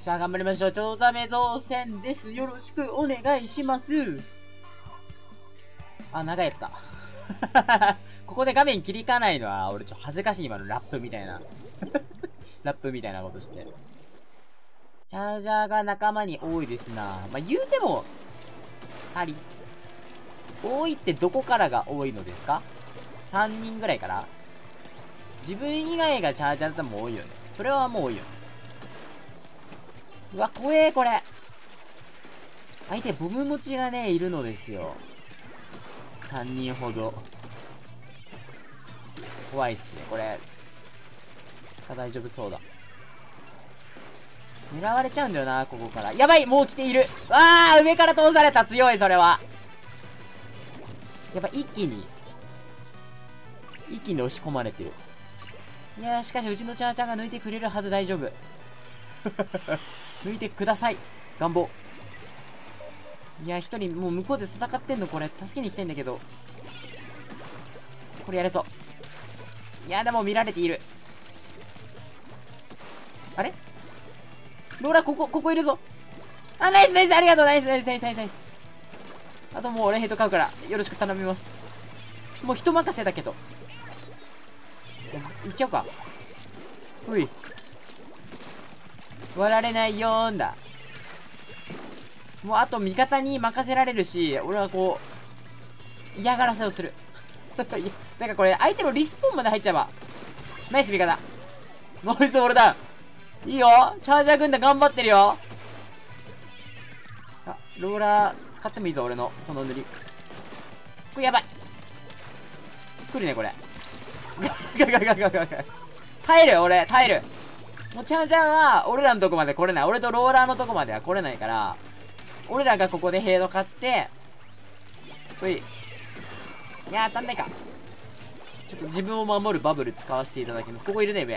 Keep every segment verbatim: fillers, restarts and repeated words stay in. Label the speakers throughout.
Speaker 1: さあ、頑張りましょう。チョウザメ造船です。よろしくお願いします。あ、長いやつだ。ここで画面切り替わないのは、俺ちょっと恥ずかしい、今のラップみたいな。ラップみたいなことして。チャージャーが仲間に多いですな。まあ、言うても、あり。多いってどこからが多いのですか ?さん 人ぐらいから？自分以外がチャージャーだったらもう多いよね。それはもう多いよね。うわ、怖え、これ。相手、ボム持ちがね、いるのですよ。さんにんほど。怖いっすね、これ。さあ、大丈夫そうだ。狙われちゃうんだよな、ここから。やばい、もう来ている。わー、上から通された。強い、それは。やっぱ一気に、一気に押し込まれてる。いやー、しかし、うちのチャーチャーが抜いてくれるはず。大丈夫。抜いてください。願望。いやー、一人、もう向こうで戦ってんの、これ。助けに行きたいんだけど。これやれそう。いやー、でも見られている。あれローラ、ここ、ここいるぞ。あ、ナイスナイス、ありがとう、ナイスナイスナイスナイスナイス。あともう俺ヘッド買うから、よろしく頼みます。もう人任せだけど。いっちゃおうか。ほい。割られないよーんだ。もうあと味方に任せられるし、俺はこう、嫌がらせをする。なんかこれ、相手のリスポーンまで入っちゃえば。ナイス味方。ノイズオールダウン。いいよ、チャージャー軍団頑張ってるよ。あ、ローラー使ってもいいぞ、俺のその塗り。これやばい。来るね、これ。ガガガガガガ。耐える、俺、耐える。もうチャージャーは俺らのとこまで来れない。俺とローラーのとこまでは来れないから、俺らがここでヘイド買って、ほい。いやー、当たんないか。ちょっと自分を守るバブル使わせていただきます。ここいるね、上。よ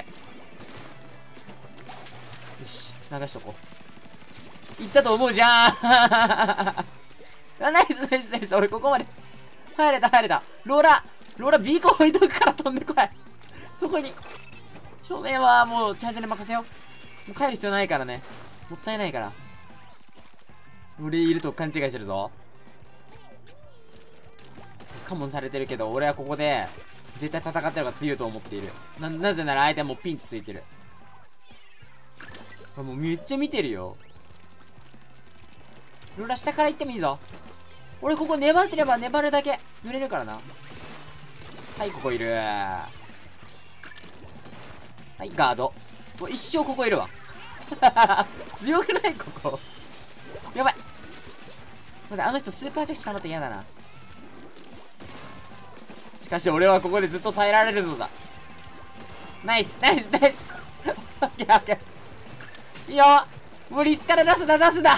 Speaker 1: し、流しとこう。行ったと思うじゃん。あ、ナイスナイスナイス。俺ここまで入れた入れた。ローラローラビーコン置いとくから飛んでこい。そこに正面はもうチャージャーに任せよう。もう帰る必要ないからね。もったいないから。俺いると勘違いしてるぞ。カモンされてるけど、俺はここで絶対戦ってる方が強いと思っている。な、なぜなら相手はもうピンチついてる。もうめっちゃ見てるよ。ローラ下から行ってもいいぞ。俺ここ粘ってれば粘るだけ濡れるからな。はい、ここいる。はい、ガード。もう一生ここいるわ。強くないここ。やばい。待って、あの人スーパージェクト溜まって嫌だな。しかし俺はここでずっと耐えられるのだ。ナイスナイスナイス。オッケーオッケー。いいよ。もうリスから出すな出すな。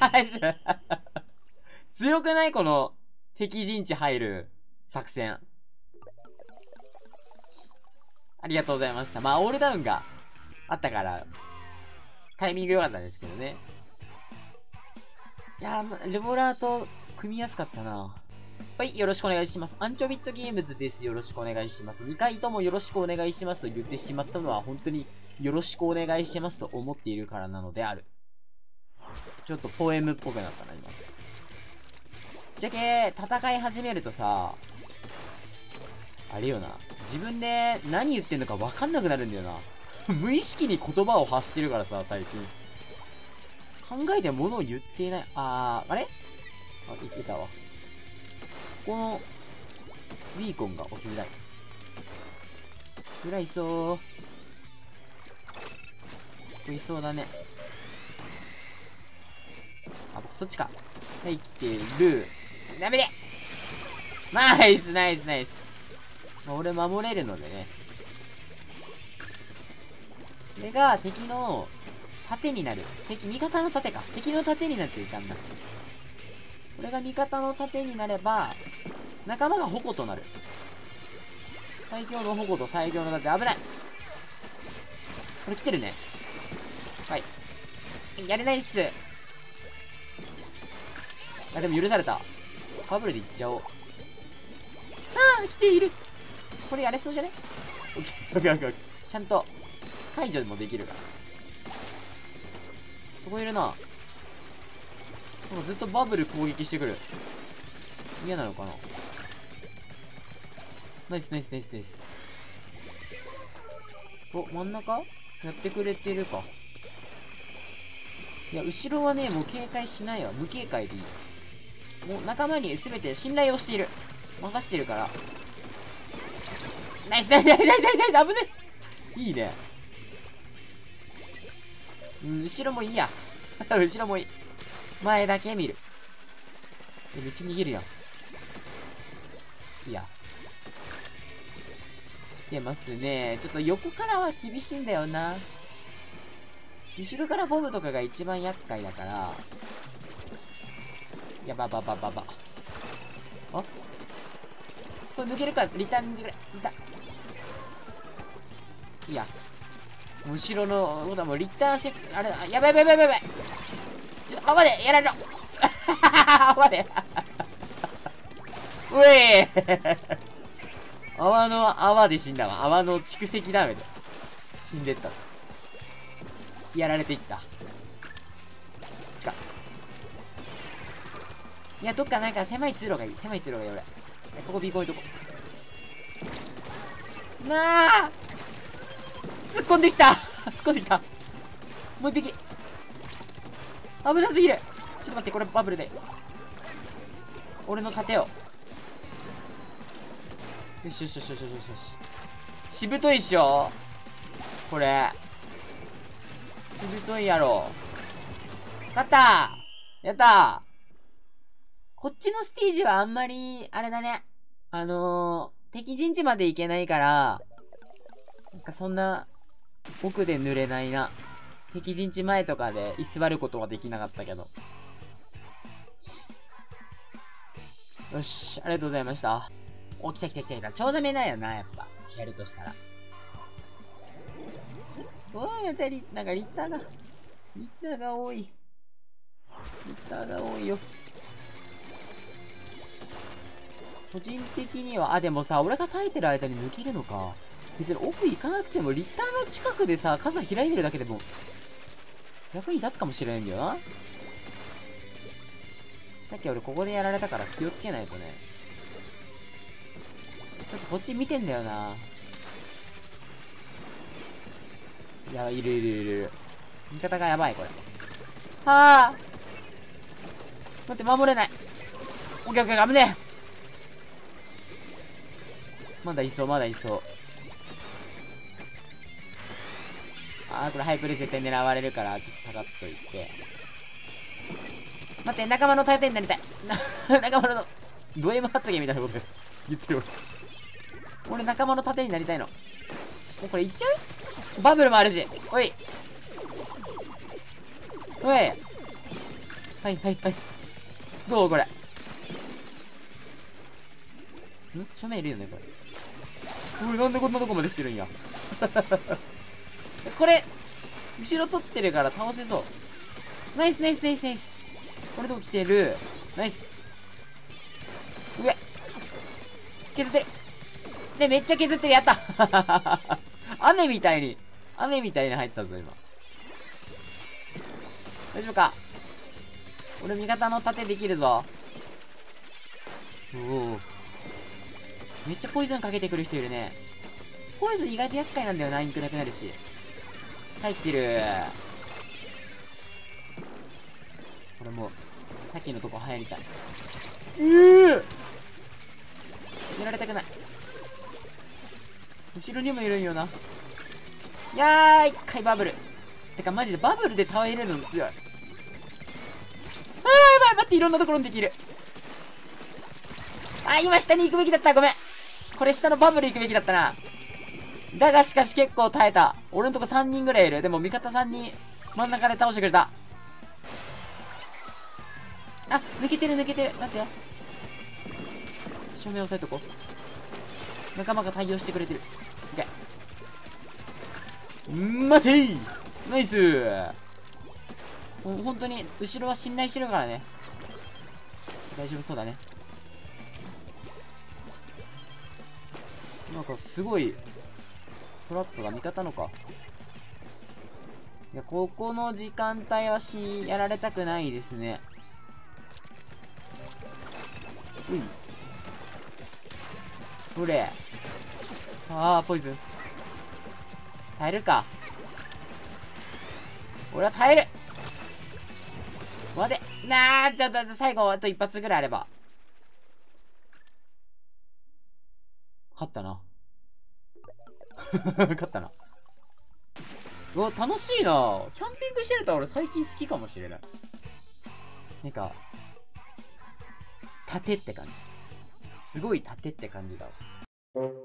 Speaker 1: 強くないこの敵陣地入る作戦。ありがとうございました。まあオールダウンがあったからタイミング良かったんですけどね。いやー、レボラーと組みやすかったな。はい、よろしくお願いします。アンチョビットゲームズです。よろしくお願いします。にかいともよろしくお願いしますと言ってしまったのは本当によろしくお願いしますと思っているからなのである。ちょっとポエムっぽくなったな、今。じゃけ、戦い始めるとさ、あれよな。自分で何言ってんのか分かんなくなるんだよな。無意識に言葉を発してるからさ、最近。考えて物を言っていない。あー、あれあ、言ってたわ。ここの、ビーコンが起きづらい。暗いそう。食いそうだね。あ、僕そっちか。はい、来てる。ダメでナイスナイスナイス。まあ、俺守れるのでね。これが敵の盾になる。敵、味方の盾か。敵の盾になっちゃいかんな。これが味方の盾になれば、仲間が矛となる。最強の矛と最強の盾、危ない。これ来てるね。はい。やれないっす。あ、でも許された。カブルでいっちゃおう。ああ、来ている。これやれそうじゃね？オッケーオッケーオッケー。ちゃんと解除もできるから。 そこいるな。なんかずっとバブル攻撃してくる。嫌なのかな。ナイスナイスナイスナイス。お、真ん中やってくれてるか。いや、後ろはね、もう警戒しないわ。無警戒でいい。もう仲間に全て信頼をしている。任してるから。ナイスナイスナイスナイスナイスナイス、危ねえ。いいね。うん、後ろもいいや。後ろもいい。前だけ見る。え、めっちゃ逃げるやん。いや。出ますね。ちょっと横からは厳しいんだよな。後ろからボムとかが一番厄介だから。やばばばばば。あ、これ抜けるか。リターン抜ける。リターン。いや。後ろの、そうだ、もうリターンセあれ、やばいやばいやばいやばい。ちょっと、泡でやられろ。泡で。うえー泡の泡で死んだわ。泡の蓄積ダメで。死んでった。やられていった。近っ。いや、どっかなんか狭い通路がいい。狭い通路がいい、俺。ここ B こういうとこ。なあ突っ込んできた突っ込んできた。もう一匹。危なすぎる。ちょっと待って、これバブルで。俺の盾を。よしよしよしよしよしよし。しぶといっしょこれ。しぶといやろ。勝ったやったー。こっちのステージはあんまり、あれだね。あのー、敵陣地まで行けないから、なんかそんな、奥で濡れないな。敵陣地前とかで居座ることはできなかったけど。よし、ありがとうございました。お、来た来た来た来た。超ダメだよな、やっぱ。やるとしたら。おー、やったり、なんかリッターが、リッターが多い。リッターが多いよ。個人的には、あ、でもさ、俺が耐えてる間に抜けるのか。別に奥行かなくても、リッターの近くでさ、傘開いてるだけでも、役に立つかもしれないんだよな。さっき俺ここでやられたから気をつけないとね。ちょっとこっち見てんだよな。いや、いるいるいるいる。味方がやばい、これ。はあ。待って、守れない。オッケーオッケー、危ねえ。まだいそう、まだいそう。あー、これハイプで絶対狙われるから、ちょっと下がっといて。待って、仲間の盾になりたい。仲間の、ド M 発言みたいなこと言ってる俺。俺仲間の盾になりたいの。もうこれいっちゃう？バブルもあるし。おい。おい。はいはいはい。どうこれ。ん？正面いるよね、これ。おい、なんでこんなとこまで来てるんや。これ、後ろ取ってるから倒せそう。ナイスナイスナイスナイス。これどこ来てる？ナイス。上。削ってる。で、めっちゃ削ってる。やった雨みたいに、雨みたいに入ったぞ、今。大丈夫か？俺味方の盾できるぞ。おお。めっちゃポイズンかけてくる人いるね。ポイズン意外と厄介なんだよな、インクなくなるし。入ってる。これもう、さっきのとこ入りたい。うぅやられたくない。後ろにもいるんよな。いやー、一回バブル。てかマジでバブルで倒れるの強い。あー、やばい、待って、いろんなところにできる。あー、今下に行くべきだった。ごめん。これ下のバブル行くべきだったな。だがしかし結構耐えた。俺のとこさんにんぐらいいる。でも味方さんにん真ん中で倒してくれた。あ、抜けてる抜けてる。待ってよ。正面押さえとこう。仲間が対応してくれてる。いけ。待てーナイスー。もう本当に後ろは信頼してるからね。大丈夫そうだね。なんかすごいトラップが味方のか。 いや、ここの時間帯はし、やられたくないですね。うい。ほれ。ああ、ポイズン。耐えるか。俺は耐える。待て。なあ、ちょっと、最後、あと一発ぐらいあれば。勝ったな。勝ったな。うわ、楽しいな。キャンピングシェルター俺最近好きかもしれない。なんか、盾って感じ。すごい盾って感じだわ。